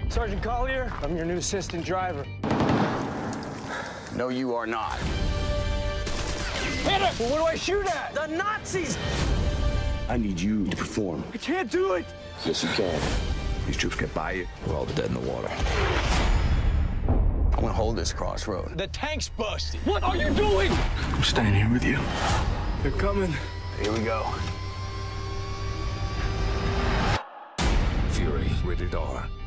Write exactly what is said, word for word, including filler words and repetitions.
Sergeant Collier, I'm your new assistant driver. No, you are not. Hit it! Well, what do I shoot at? The Nazis! I need you to perform. I can't do it! Yes, you can. These troops get by you, we're all dead in the water. I want to hold this crossroad. The tank's busted. What are you doing? I'm staying here with you. They're coming. Here we go. Fury, rated R.